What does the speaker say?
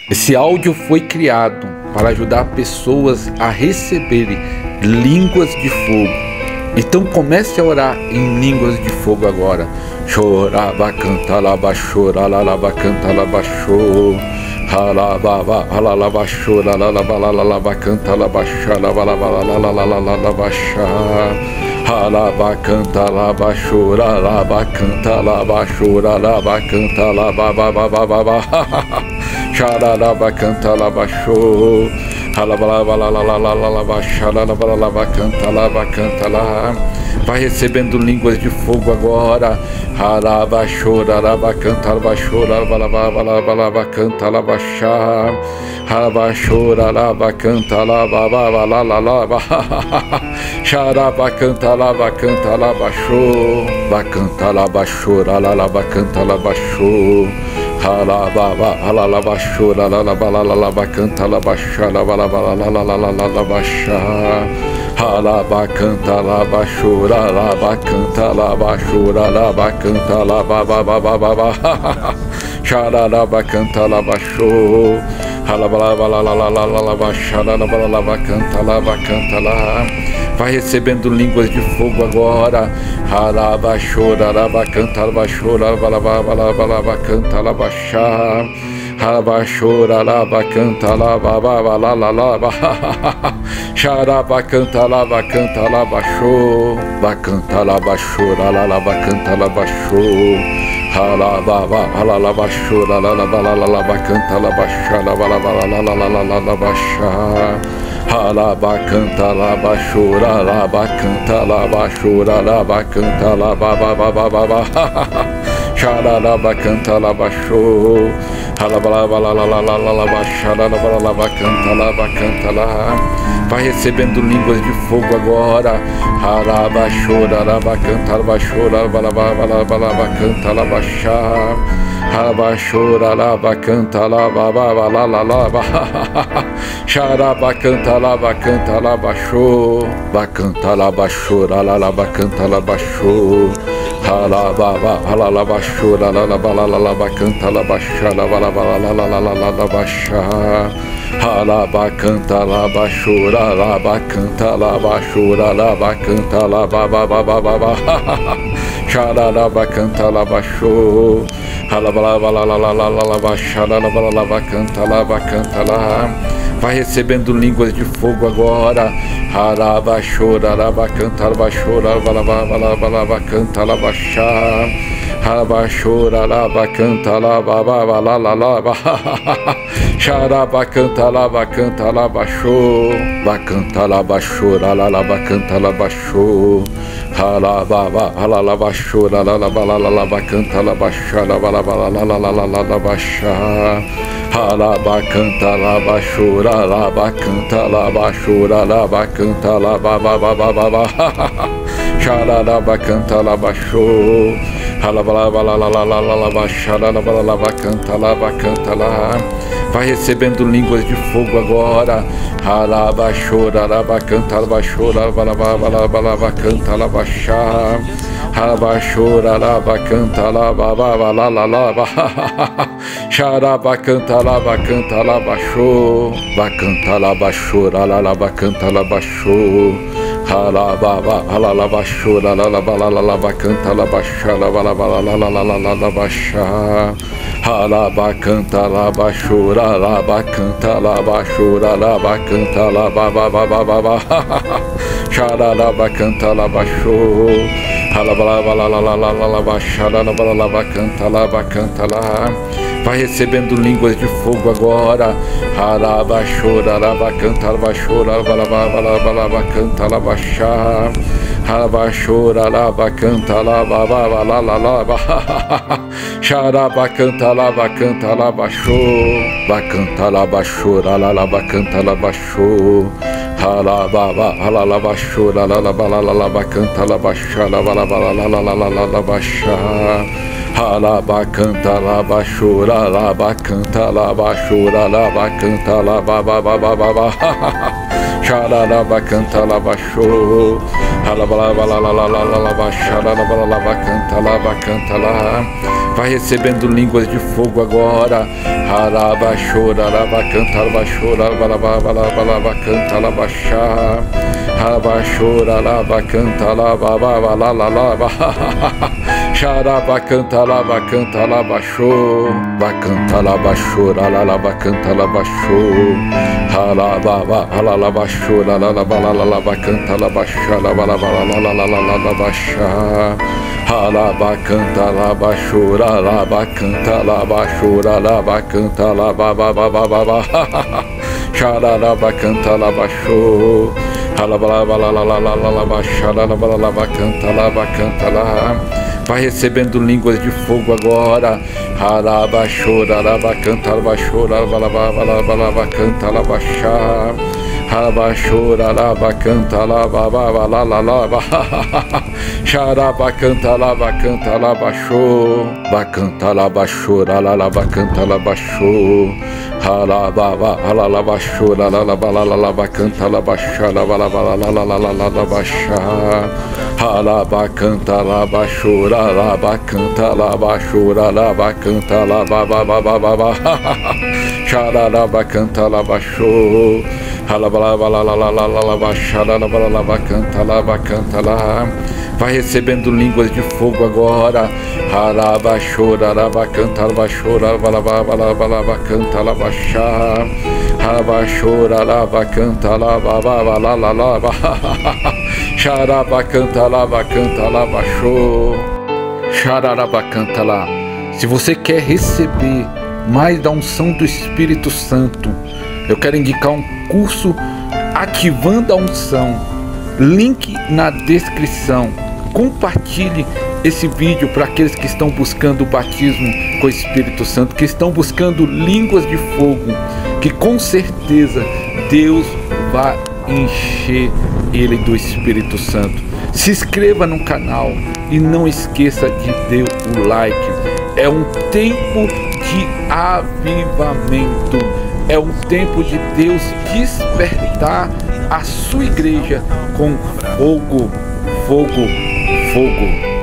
Esse áudio foi criado para ajudar pessoas a receberem línguas de fogo. Então comece a orar em línguas de fogo agora. Choraba, canta, laba, chora, lalaba, canta, laba, chora. Halaba, halalaba, chora, lalaba, lalaba, canta, laba, chora, lalaba, lalaba, chora. Halaba, canta, laba, chora, laba, canta, laba, chora, laba, canta, laba, ba. Xararaba, canta, laba, chora. Halaba, xararaba, canta, laba, canta, lá. Vai recebendo línguas de fogo agora. Haraba, choraraba, canta, laba, chora, laba, canta, laba, chá. Haraba, choraraba, canta, laba, laba. Xaraba, canta, laba, chora. Canta, laba, chora, laba, canta, laba, chora. Halaba, chora, laba, canta, laba, chá, laba, chá. Halaba, canta, laba, chora, laba, canta, laba, chora, laba, canta, laba, xararaba, canta, laba, chora. Halaba, xararaba, canta, lá. Vai recebendo línguas de fogo agora. Haraba, chora, laba, canta, laba, chora, laba, canta, laba, chá. Haraba, chora, laba, canta, laba, xaraba, canta, laba, chora. Canta, laba, chora, laba, canta, laba, chora. Halaba, chora, laba, canta, laba, chá, laba, chá. Halaba, canta, laba, chora, laba, canta, laba, chora, laba, canta, laba, xararaba, canta, laba, chora. Halaba, xararaba, canta, lá. Vai recebendo línguas de fogo agora. Haraba, chora, laba, canta, laba, chora, laba, canta, laba, chá. Halaba, chora, laba, canta, laba, xaraba, canta, laba, chora. Canta, laba, chora, laba, canta, laba, chora. Halaba, chora, laba, canta, laba, chá, laba, chá. Halaba, canta, laba, chora, laba, canta, laba, chora, laba, canta, laba, xararaba, canta, laba, chora. Halaba, xararaba, canta, lá. Vai recebendo línguas de fogo agora. Haraba, chora, laba, canta, laba, chora, laba, canta, laba, chá. Haraba, chora, laba, canta, laba, xaraba, canta, laba, chora. Canta, laba, chora, laba, canta, laba, chora. Halaba, chora, laba, canta, laba, chá, laba, chá. Halaba, canta, laba, chora, laba, canta, laba, chora, laba, canta, laba, xararaba, canta, laba, chora. Halaba, xararaba, canta, lá. Vai recebendo línguas de fogo agora. Haraba, chora, laba, canta, laba, chora, laba, canta, laba, chá. Halaba, chora, laba, canta, laba, xaraba, canta, laba, chora. Canta, laba, chora, laba, canta, laba, chora. Halaba, chora, laba, canta, laba, chá, laba, chá. Halaba, canta, laba, chora, laba, canta, laba, chora, laba, canta, laba, xararaba, canta, laba, chora. Halaba, xararaba, canta, lá. Vai recebendo línguas de fogo agora. Haraba, chora, laba, canta, laba, chora, laba, canta, laba, chá. Halaba, chora, laba, canta, laba, xaraba, canta, laba, chora. Canta, laba, chora, laba, canta, laba, chora. Halaba, chora, laba, canta, laba, chá, laba, chá. Halaba, canta, laba, chora, laba, canta, laba, chora, laba, canta, laba, xararaba, canta, laba, chora. Halaba, xararaba, canta, lá. vai recebendo línguas de fogo agora. Haraba chora, lava canta, lava chora, lava canta, lava chá. Haraba chora, lava canta, lava lava. Xaraba canta, lava show. Va canta, lava chora, lava canta, lava show. Lava chora, lava canta, lava chá, lava chá. Lava canta, lava chora, lava canta, lava chora, lava canta, lava xaraba canta, lava show. Lava xara, lava canta, lá. Vai recebendo línguas de fogo agora. Haraba chora, lava canta, lava chora, lava canta, lava chá. Haraba chora, lava canta, lava xaraba canta, lava show. Va canta, lava chora, lava canta, lava show. Lava chora, lava canta, lava chá, lava chá. Lava canta, lava chora, lava canta, lava chora, lava canta, lava xaraba canta, lava show. Lava xara, lava canta, lá. Vai recebendo línguas de fogo agora. Lava chora, lava canta, lava chora, lava canta, lava chá. Lava chora, lava canta, lava xaraba canta, lava show. Xaraba canta lá. Se você quer receber mais da unção do Espírito Santo, eu quero indicar um curso Ativando a Unção. Link na descrição. Compartilhe esse vídeo para aqueles que estão buscando o batismo com o Espírito Santo, que estão buscando línguas de fogo, que com certeza Deus vai encher ele do Espírito Santo. Se inscreva no canal e não esqueça de dar o like. É um tempo de avivamento. É um tempo de Deus despertar a sua igreja com fogo, fogo, fogo.